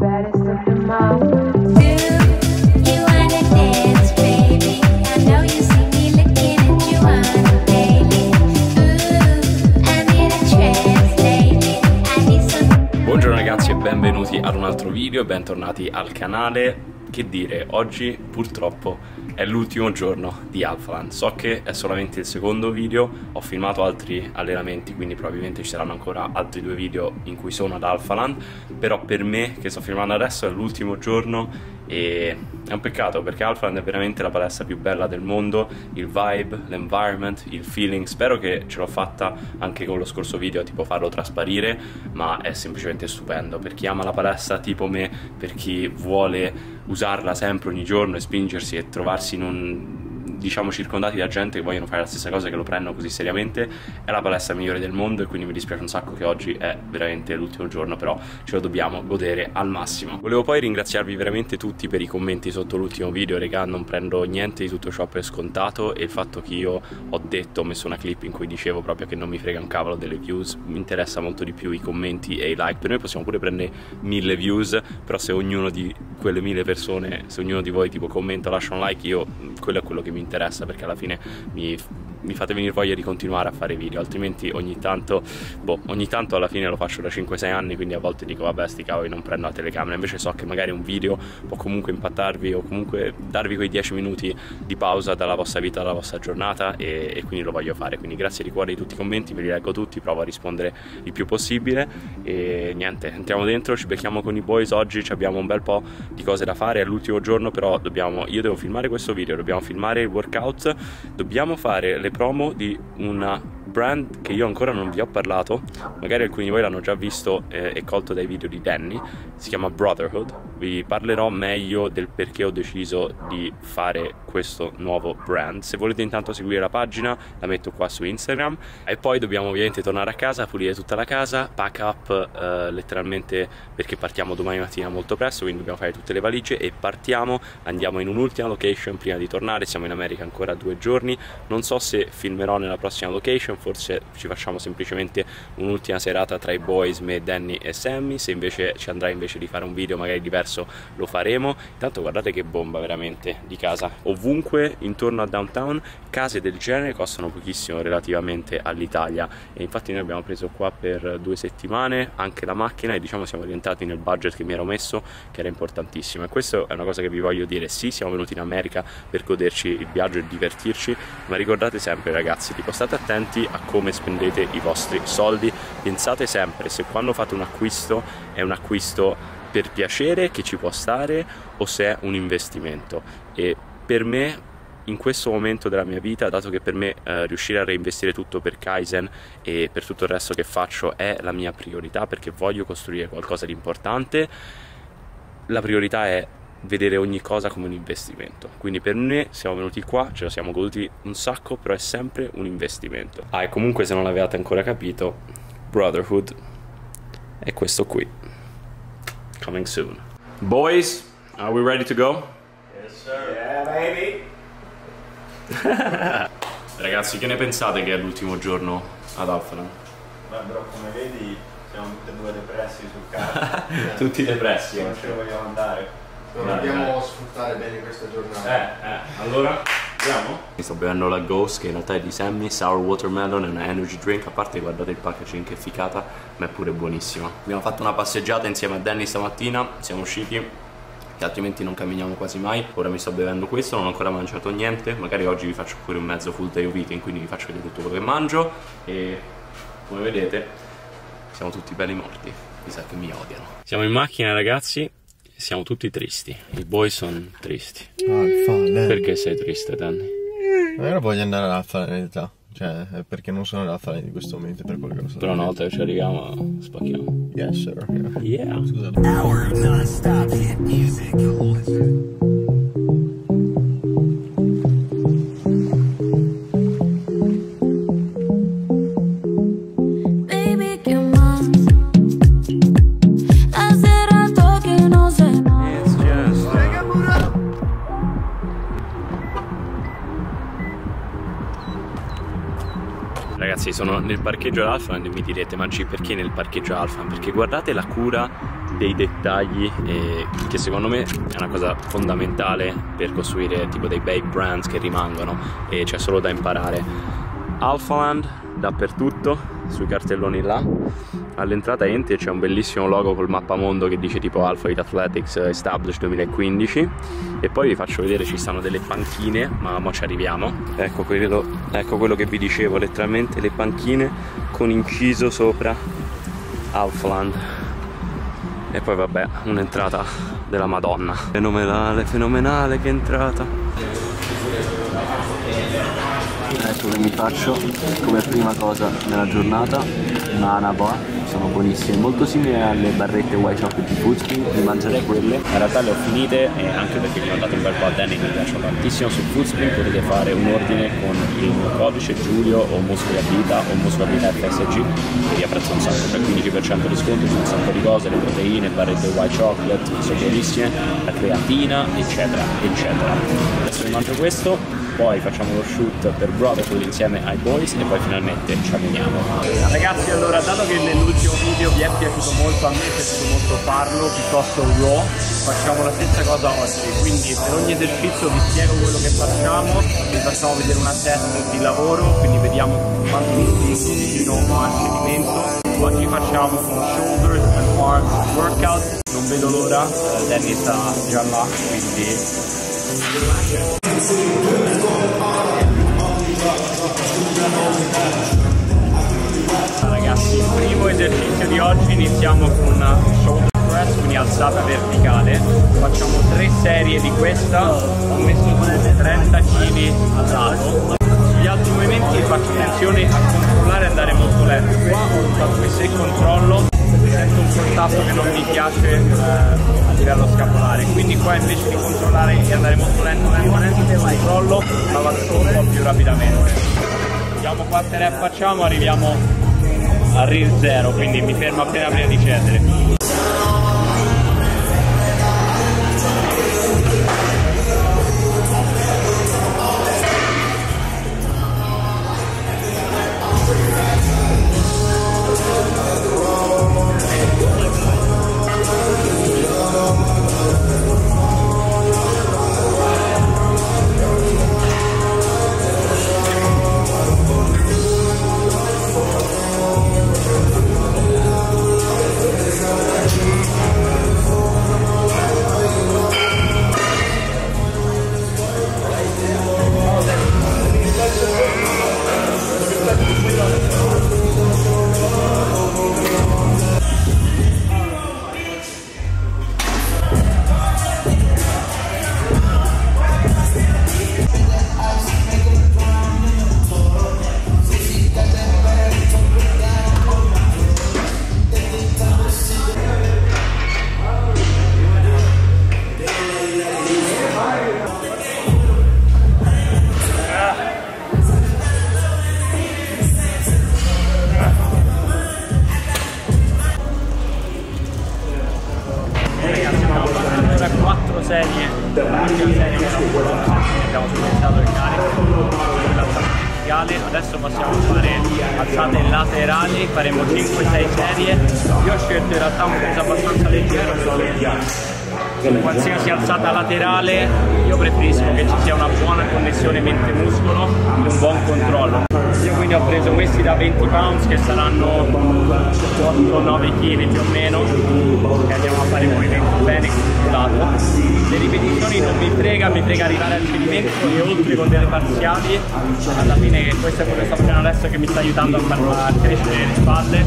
baddest of them all. Do you wanna dance, baby? I know you see me looking at you on a daily. Ooh, I'm in a trance lately. I need some. Buongiorno ragazzi e benvenuti ad un altro video e bentornati al canale. Che dire, oggi purtroppo è l'ultimo giorno di Alphaland. So che è solamente il secondo video, ho filmato altri allenamenti, quindi probabilmente ci saranno ancora altri 2 video in cui sono ad Alphaland, però per me che sto filmando adesso è l'ultimo giorno e è un peccato perché Alphaland è veramente la palestra più bella del mondo, il vibe, l'environment, il feeling. Spero che ce l'ho fatta anche con lo scorso video, tipo farlo trasparire, ma è semplicemente stupendo per chi ama la palestra tipo me, per chi vuole usarla sempre ogni giorno e spingersi e trovarsi in un, diciamo, circondati da gente che vogliono fare la stessa cosa, che lo prendono così seriamente. È la palestra migliore del mondo e quindi mi dispiace un sacco che oggi è veramente l'ultimo giorno, però ce lo dobbiamo godere al massimo. Volevo poi ringraziarvi veramente tutti per i commenti sotto l'ultimo video, regà, non prendo niente di tutto ciò per scontato, e il fatto che io ho messo una clip in cui dicevo proprio che non mi frega un cavolo delle views, mi interessa molto di più i commenti e i like. Per noi possiamo pure prendere 1000 views, però se ognuno di quelle 1000 persone, se ognuno di voi tipo commenta, lascia un like, io quello è quello che mi interessa, perché alla fine mi fate venire voglia di continuare a fare video, altrimenti ogni tanto alla fine lo faccio da 5-6 anni, quindi a volte dico vabbè sti cavoli, non prendo la telecamera. Invece so che magari un video può comunque impattarvi o comunque darvi quei 10 minuti di pausa dalla vostra vita, dalla vostra giornata, e quindi lo voglio fare. Quindi grazie di cuore di tutti i commenti, ve li leggo tutti, provo a rispondere il più possibile e niente, entriamo dentro, ci becchiamo con i boys. Oggi abbiamo un bel po' di cose da fare, è l'ultimo giorno, però io devo filmare questo video, dobbiamo filmare il workout, dobbiamo fare le promo di una brand che io ancora non vi ho parlato, magari alcuni di voi l'hanno già visto e colto dai video di Danny. Si chiama Brotherhood. Vi parlerò meglio del perché ho deciso di fare questo nuovo brand. Se volete intanto seguire la pagina, la metto qua su Instagram. E poi dobbiamo ovviamente tornare a casa, pulire tutta la casa, pack up letteralmente, perché partiamo domani mattina molto presto, quindi dobbiamo fare tutte le valigie e partiamo. Andiamo in un'ultima location prima di tornare. Siamo in America ancora 2 giorni, non so se filmerò nella prossima location, forse ci facciamo semplicemente un'ultima serata tra i boys, me, Danny e Sammy. Se invece ci andrà invece di fare un video magari diverso, lo faremo. Intanto guardate che bomba veramente di casa, ovunque intorno a downtown case del genere costano pochissimo relativamente all'Italia, e infatti noi abbiamo preso qua per 2 settimane anche la macchina e diciamo siamo rientrati nel budget che mi ero messo, che era importantissimo. E questo è una cosa che vi voglio dire: sì, siamo venuti in America per goderci il viaggio e divertirci, ma ricordate sempre ragazzi, tipo state attenti a come spendete i vostri soldi. Pensate sempre se quando fate un acquisto è un acquisto per piacere che ci può stare o se è un investimento. E per me in questo momento della mia vita, dato che per me riuscire a reinvestire tutto per Kaizen e per tutto il resto che faccio è la mia priorità, perché voglio costruire qualcosa di importante, la priorità è vedere ogni cosa come un investimento. Quindi per me siamo venuti qua, ce lo siamo goduti un sacco, però è sempre un investimento. E comunque se non l'avevate ancora capito, Brotherhood è questo qui, coming soon. Boys, are we ready to go? Yes sir. Yeah baby. Ragazzi, che ne pensate che è l'ultimo giorno ad Alphaland? Beh, però come vedi siamo tutti e 2 depressi sul campo. Tutti depressi. Non ce ne vogliamo andare. Dobbiamo sfruttare bene questa giornata. Allora andiamo? Mi sto bevendo la Ghost, che in realtà è di Sammy, sour watermelon, è una energy drink. A parte guardate il packaging che ficata, ma è pure buonissima. Abbiamo fatto una passeggiata insieme a Danny stamattina, siamo usciti, che altrimenti non camminiamo quasi mai. Ora mi sto bevendo questo, non ho ancora mangiato niente, magari oggi vi faccio pure un mezzo full day of eating, quindi vi faccio vedere tutto quello che mangio. E come vedete siamo tutti belli morti, mi sa che mi odiano. Siamo in macchina ragazzi, siamo tutti tristi, i boy sono tristi. Perché sei triste Danny? Io voglio andare all'Alphaland in realtà, cioè è perché non sono all'Alphaland in questo momento, per quello che lo so. Però una volta che ci arriviamo spacchiamo. Yes sir. Yeah. Scusate. Our non-stop hit music. Ragazzi, sono nel parcheggio Alphaland e mi direte ma G, perché nel parcheggio Alphaland? Perché guardate la cura dei dettagli che secondo me è una cosa fondamentale per costruire tipo dei bei brands che rimangono, e c'è solo da imparare. Alphaland dappertutto, sui cartelloni là, all'entrata entri c'è un bellissimo logo col mappamondo che dice tipo Alpha Elite Athletics Established 2015, e poi vi faccio vedere, ci stanno delle panchine, ma mo ci arriviamo. Ecco quello che vi dicevo, letteralmente le panchine con inciso sopra Alphaland. E poi vabbè, un'entrata della Madonna, fenomenale che entrata. Ecco che mi faccio come prima cosa nella giornata una Anabar, sono buonissime, molto simili alle barrette white chocolate di Foodspring, mi mangerei quelle. In realtà le ho finite, anche perché mi ho dato un bel po' a Danny, mi piacciono tantissimo. Su Foodspring potete fare un ordine con il mio codice Giulio o Muscoli a Vita o Muscoli a Vita FSG, che vi apprezzo un sacco, c'è 15% di sconto su un sacco di cose, le proteine, barrette white chocolate, sono buonissime, la creatina, eccetera eccetera. Adesso mi mangio questo, poi facciamo lo shoot per Brotherhood insieme ai boys e poi finalmente ci alleniamo. Ragazzi, allora, dato che nell'ultimo video vi è piaciuto molto, a me è piaciuto molto farlo, piuttosto raw, facciamo la stessa cosa oggi. Quindi per ogni esercizio vi spiego quello che facciamo, vi facciamo vedere una test di lavoro, quindi vediamo quanto mi spingo vicino al cedimento. Oggi facciamo un shoulders and arms workout, non vedo l'ora, Danny sta già là, quindi ragazzi, il primo esercizio di oggi iniziamo con shoulder press, quindi alzata verticale, facciamo 3 serie di questa, ho messo 30 kg al lato. Gli altri movimenti faccio attenzione a controllare e andare molto lento. Qua ho fatto che se controllo sento un contatto che non mi piace a livello scapolare, quindi qua invece di controllare e andare molto lento controllo, ma vado un po' più rapidamente. Vediamo quante rep facciamo, arriviamo al RIR 0, quindi mi fermo appena prima di cedere. Serie abbiamo supportato il carico, adesso passiamo a fare alzate laterali, faremo 5-6 serie. Io ho scelto in realtà un peso abbastanza leggero perché qualsiasi alzata laterale io preferisco che ci sia una buona connessione mente-muscolo e un buon controllo. Io quindi ho preso questi da 20 pounds che saranno 8-9 kg più o meno, che andiamo a fare movimenti bene controllato. Le ripetizioni non mi frega arrivare al cedimento e oltre con delle parziali. Alla fine questo è quello che sto facendo adesso, che mi sta aiutando a crescere le spalle.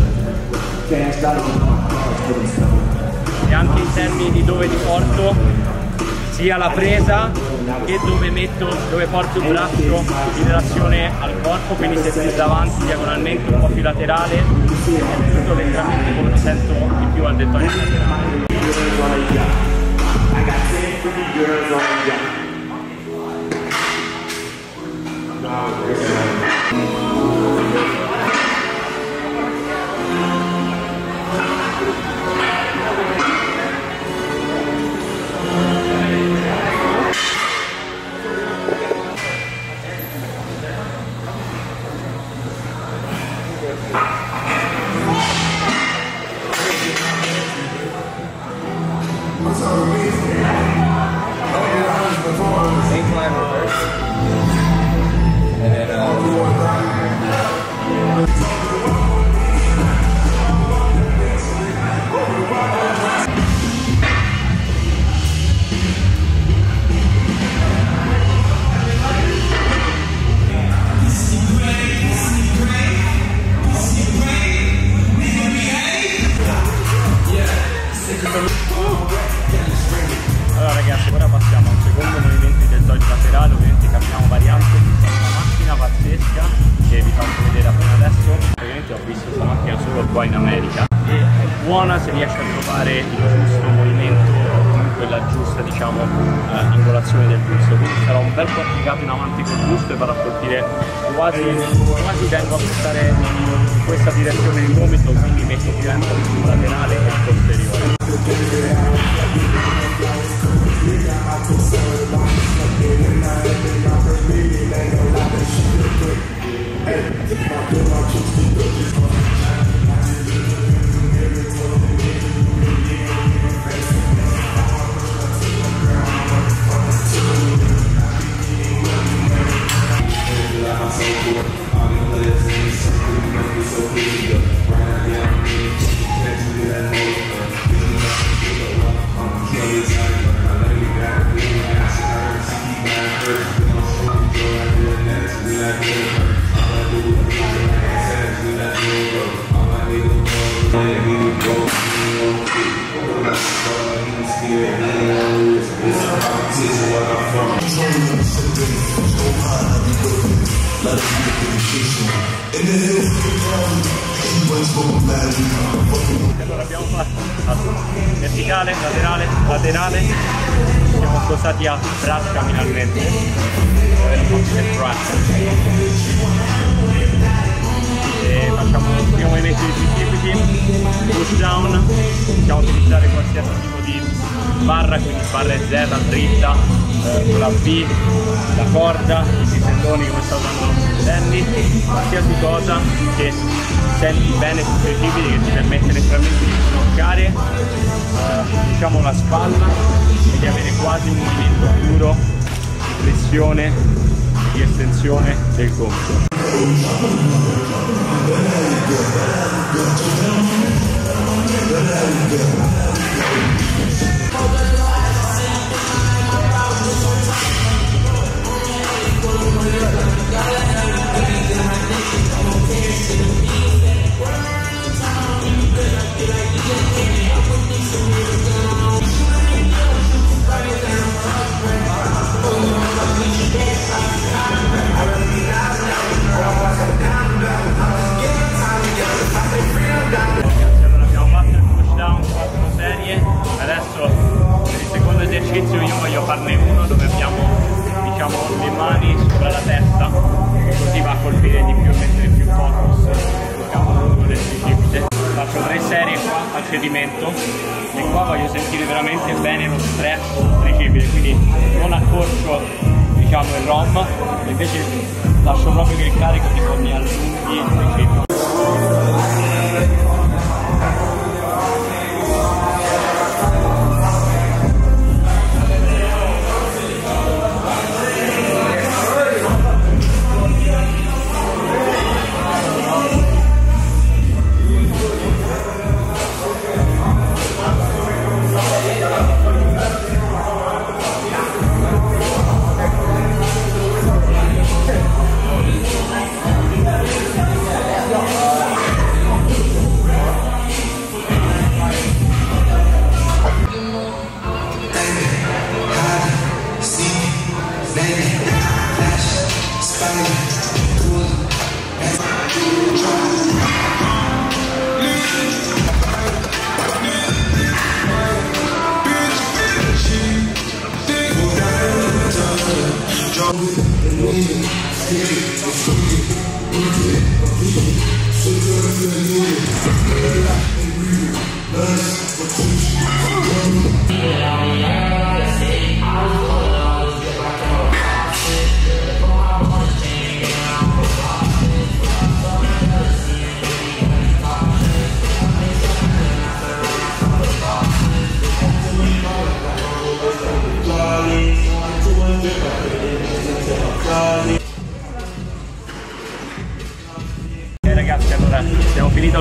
E anche in termini di dove ti porto, sia la presa che dove porto il braccio in relazione al corpo, quindi se più davanti diagonalmente, un po' più laterale, è tutto letteralmente come lo sento di più al deltoide laterale. Incline reverse. And then Allora ragazzi, ora passiamo a un secondo movimento di deltoide laterale, ovviamente cambiamo variante, questa è una macchina pazzesca che vi faccio vedere appena adesso. Ovviamente ho visto questa macchina solo qua in America e è buona se riesce a trovare il giusto movimento, comunque la giusta, diciamo, angolazione del busto. Quindi sarò un bel po' applicato in avanti col busto e vado a colpire quasi tengo a portare in questa direzione il gomito, quindi metto più enfasi sul laterale e posteriore. Allora abbiamo fatto verticale, laterale, laterale, siamo spostati a braccia finalmente, e facciamo il primo movimento di bicipiti, push down, possiamo utilizzare qualsiasi tipo di barra, quindi barra Z dritta, con la B, la corda, i tendoni come sta usando Danny, qualsiasi cosa che senti bene sui bicipiti, che ti permette letteralmente di sbloccare diciamo la spalla e di avere quasi un movimento puro di flessione e di estensione del gomito. Abbiamo fatto il push down 4 serie, adesso per il secondo esercizio io voglio farne uno dove abbiamo, diciamo, le mani sopra la testa, così va a colpire di più, mettere più focus sul campo lungo del bicipite. Faccio 3 serie qua al cedimento e qua voglio sentire veramente bene lo stretch sul tricipite, quindi non accorcio, diciamo, il ROM, invece lascio proprio che il carico tipo mi allunghi il tricipite.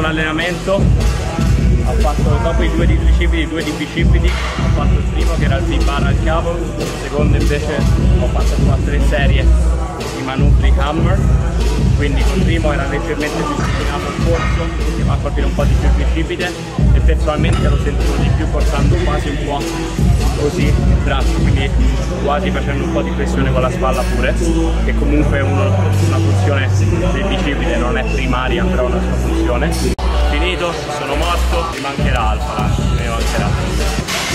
l'allenamento, dopo i 2 di tricipiti, i 2 di bicipiti, ho fatto il primo che era il T-bar al cavo, il secondo invece ho fatto qua 3 serie di manubri hammer, quindi il primo era leggermente più inclinato al polso, che va a colpire un po' di più il bicipite, e personalmente lo sentivo di più portando quasi un po' così il braccio, quindi quasi facendo un po' di pressione con la spalla pure, che comunque è una funzione del bicipite, non è primaria però ha una sua funzione. Finito, sono morto, mi mancherà Alfa, mi mancherà.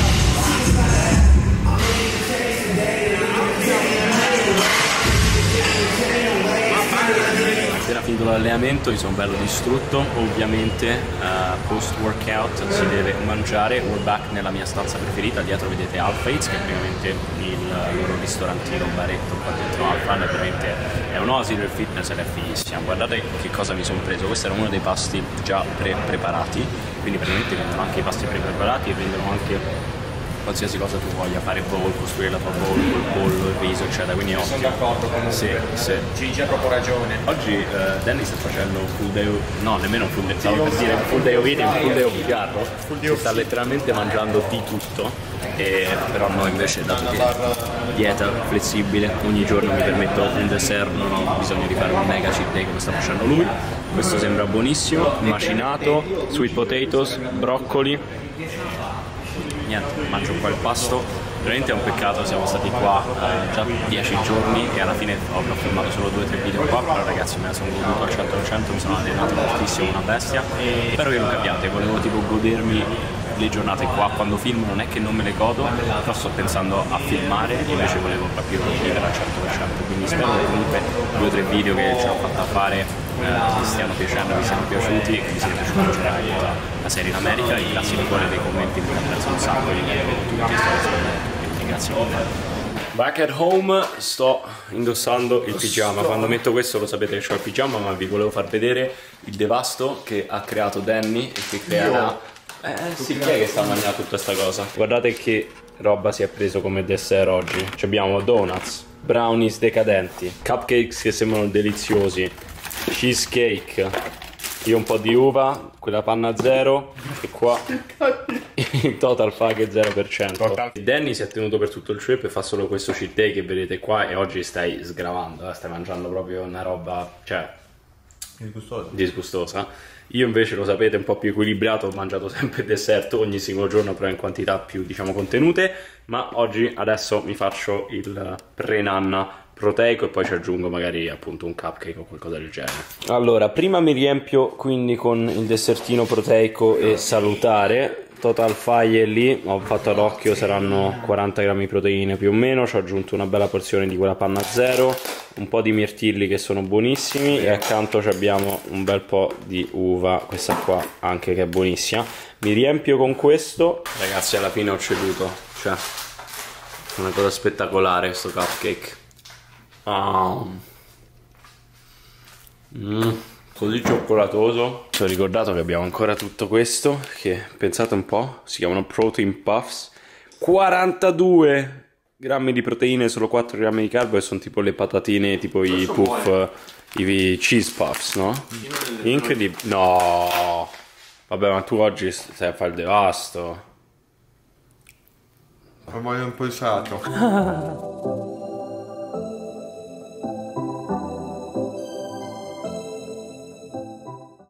Era finito l'allenamento, mi sono bello distrutto, ovviamente post workout si deve mangiare. We're back nella mia stanza preferita, dietro vedete Alpha Eats, che è praticamente il loro ristorantino, un baretto qua dentro Alpha, veramente è un'oasi del fitness ed è fighissima. Guardate che cosa mi sono preso, questo era uno dei pasti già preparati, quindi praticamente vendono anche i pasti preparati e vendono anche qualsiasi cosa tu voglia, fare bowl, costruire la tua bowl, col pollo, il riso, eccetera, quindi ottimo. Sono d'accordo comunque. Sì. Gigi ha proprio ragione. Oggi Danny sta facendo un full day, no nemmeno un full day, stavo per dire un full day of eating, un full day of carro, si sta letteralmente mangiando di tutto, però noi invece, dato che dieta flessibile, ogni giorno mi permetto un dessert, non ho bisogno di fare un mega cheat day come sta facendo lui. Questo sembra buonissimo, macinato, sweet potatoes, broccoli. Niente, mangio qua il pasto, veramente è un peccato, siamo stati qua già 10 giorni e alla fine ho filmato solo 2 o 3 video qua, però ragazzi me la sono goduto al 100%, mi sono allenato moltissimo, una bestia, e spero che lo capiate, volevo tipo godermi le giornate qua, quando filmo non è che non me le godo, però sto pensando a filmare, invece volevo proprio vivere al 100%, quindi spero che comunque 2 o 3 video che ce l'ho fatta fare vi stiano piacendo, vi siano piaciuti e che vi sia piaciuta in generale tutta la serie in America. E grazie di cuore dei commenti, mi apprezzo un sacco, li leggo tutti, sto rispondendo, quindi grazie mille. Back at home sto indossando il pigiama, quando metto questo lo sapete che ho il pigiama, ma vi volevo far vedere il devasto che ha creato Danny e che creerà. Sì, chi è che sta mangiando tutta sta cosa? Guardate che roba si è preso come dessert oggi. Ci abbiamo donuts, brownies decadenti, cupcakes che sembrano deliziosi, cheesecake, io un po' di uva, quella panna zero e qua il total fa che 0%. Danny si è tenuto per tutto il trip e fa solo questo cheat day che vedete qua, e oggi stai sgravando, stai mangiando proprio una roba, cioè, disgustosa. Io invece, lo sapete, un po' più equilibrato, ho mangiato sempre dessert ogni singolo giorno, però in quantità più, diciamo, contenute, ma oggi adesso mi faccio il pre-nanna proteico e poi ci aggiungo magari appunto un cupcake o qualcosa del genere. Allora, prima mi riempio quindi con il dessertino proteico e salutare. Total file lì, ho fatto ad occhio, saranno 40 grammi di proteine più o meno, ci ho aggiunto una bella porzione di quella panna zero, un po' di mirtilli che sono buonissimi, e accanto abbiamo un bel po' di uva, questa qua anche che è buonissima. Mi riempio con questo, ragazzi, alla fine ho ceduto, cioè una cosa spettacolare questo cupcake. Così cioccolatoso. Ci ho ricordato che abbiamo ancora tutto questo, che pensate un po', si chiamano protein puffs, 42 grammi di proteine, solo 4 grammi di carbo, e sono tipo le patatine, tipo i puff, i cheese puffs, no? Incredibile. No, vabbè, ma tu oggi stai a fare il devasto. Lo voglio un po' salato.